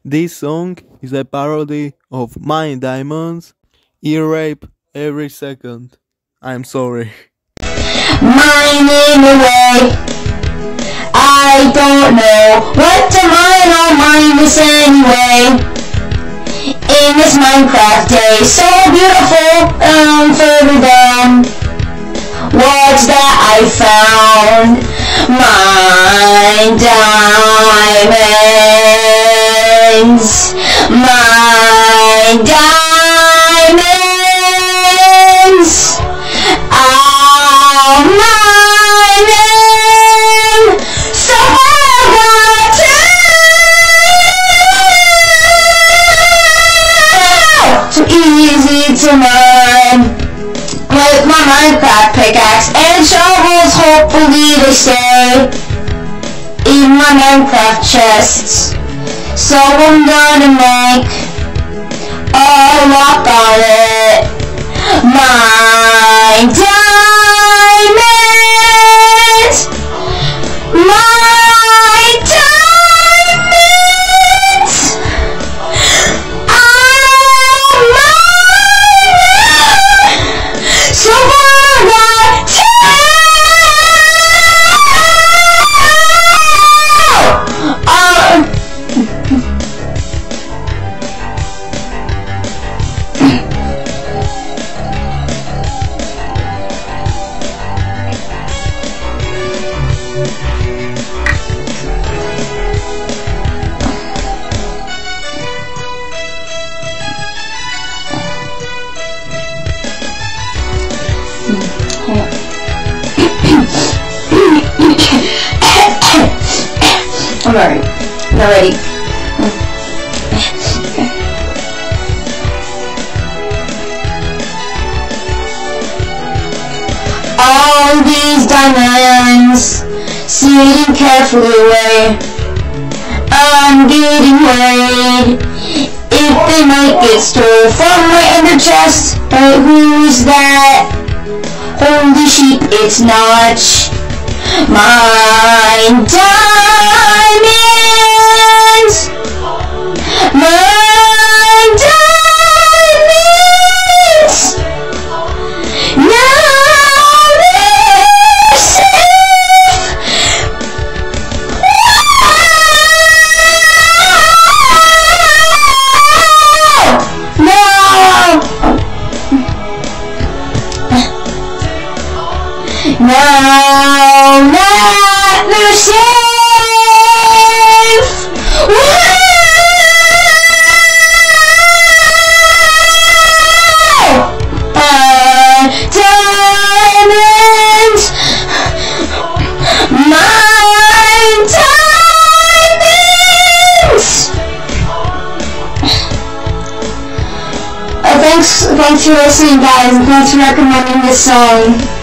This song is a parody of MiNe Diamonds. Ear rape every second. I'm sorry. Mine in a way. I don't know what to mine or mine this anyway. In this Minecraft day, so beautiful, further down. What's that I found? Mine diamonds. Mine diamonds. I'll mine them. So I got to. So easy to mine. With my Minecraft pickaxe and shovels, hopefully they stay in my Minecraft chests. So I'm gonna make a lock on it. My diamonds, my diamonds, I'll mine them. So I'm alright. Not ready. All these diamonds sitting carefully away. I'm getting worried if they might get stolen from my ender chest. But who's that? Holy sheep, it's not mine diamonds. Mine diamonds. Now they're safe. No. Now that they're safe. Diamonds. Mine diamonds. Thanks for listening, guys, and thanks for recommending this song.